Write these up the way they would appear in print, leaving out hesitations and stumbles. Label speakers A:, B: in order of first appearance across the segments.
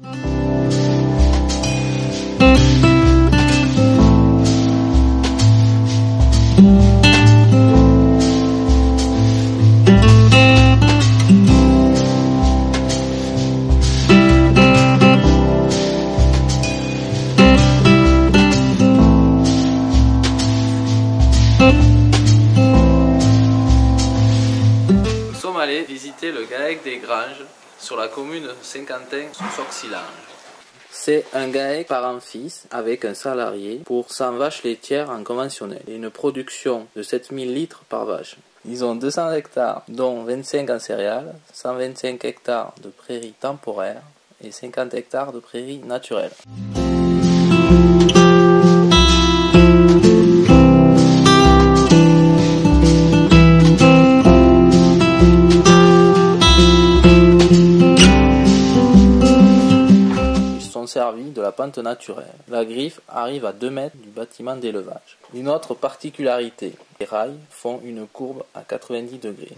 A: Nous sommes allés visiter le GAEC des Granges sur la commune de Saint-Quentin-sur-Sorcilange. C'est un GAEC parent-fils avec un salarié pour 100 vaches laitières en conventionnel et une production de 7000 litres par vache. Ils ont 200 hectares, dont 25 en céréales, 125 hectares de prairies temporaires et 50 hectares de prairies naturelles. Servi de la pente naturelle. La griffe arrive à 2 mètres du bâtiment d'élevage. Une autre particularité, les rails font une courbe à 90 degrés.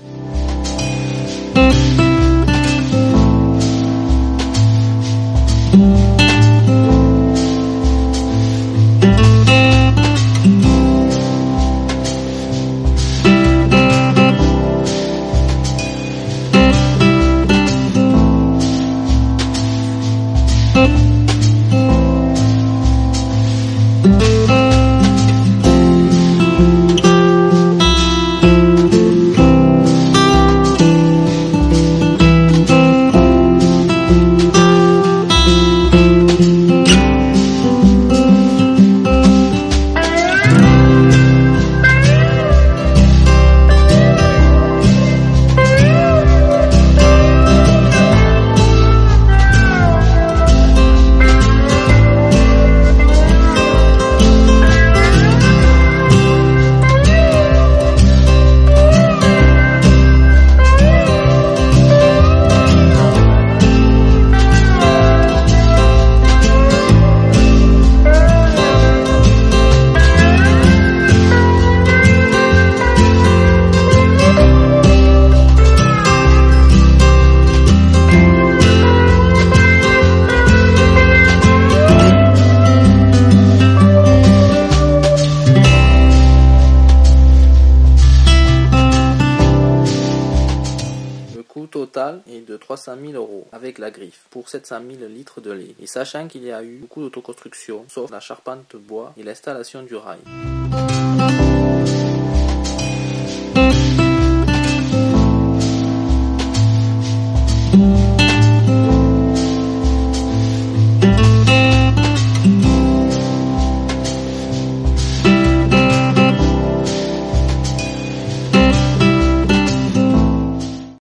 A: Total est de 300 000 € avec la griffe pour 700 000 litres de lait. Et sachant qu'il y a eu beaucoup d'autoconstruction, sauf la charpente bois et l'installation du rail.